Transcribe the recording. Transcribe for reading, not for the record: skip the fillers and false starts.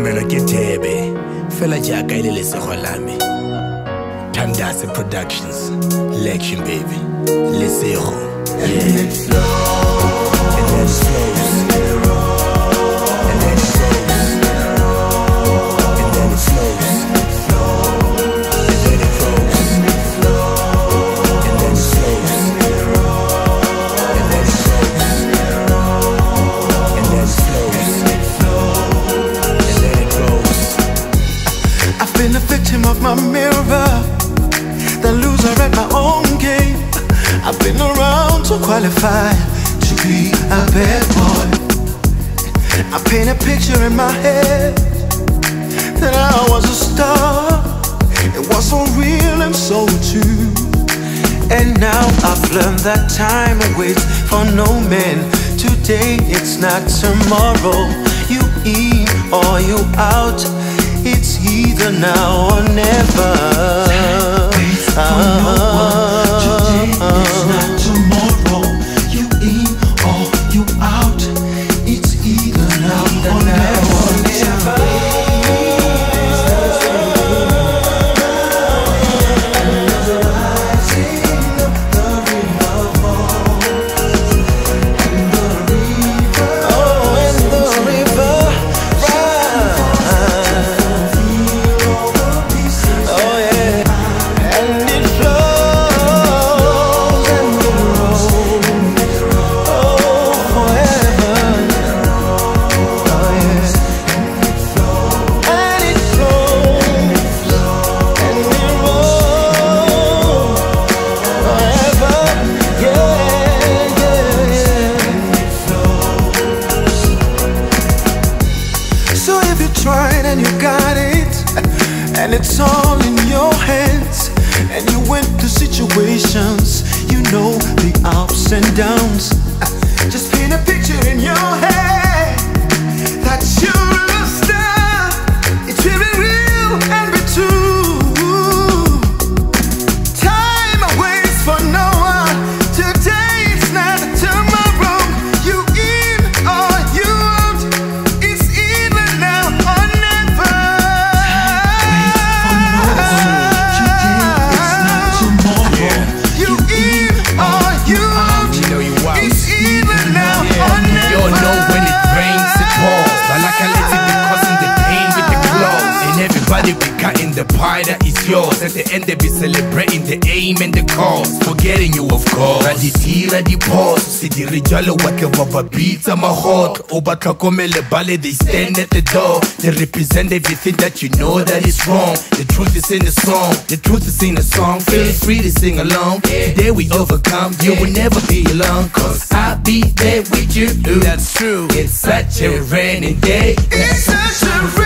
romela ke Thebe fela jaaka ile lesego lame. Thandase Productions, Lection baby, lesego. And then it flows, and then it flows, and then it flows, and then it flows, and then it flows, and then it flows, and then it flows, and then it flows, and then it flows. I've been a victim of my mirror, the loser at my own game. I've been around to qualify to be a bad boy. I paint a picture in my head that I was a star. It was so real and so true. And now I've learned that time waits for no man. Today it's not tomorrow. You in or you out. It's either now or never. Time waits for no one. Today it's not tomorrow. You in or you out. It's either now or never. And you got it, and it's all in your hands. And you went through situations, you know the ups and downs. Just paint a picture in your head that you're a star. It's very real and be true. Time waits for no one. Today it's not tomorrow. You in or you out. It's either now or never. Everybody be cutting the pie that is yours. At the end they be celebrating the aim and the cause. Forgetting you of course. Raditira di pause. See the rijalo wake over beats on my heart. Oba tlakomele bale, they stand at the door. They represent everything that you know that is wrong. The truth is in the song. The truth is in the song. Feel free to sing along. Today we overcome. You will never be alone. Cause I'll be there with you. That's true. It's such a rainy day. It's such a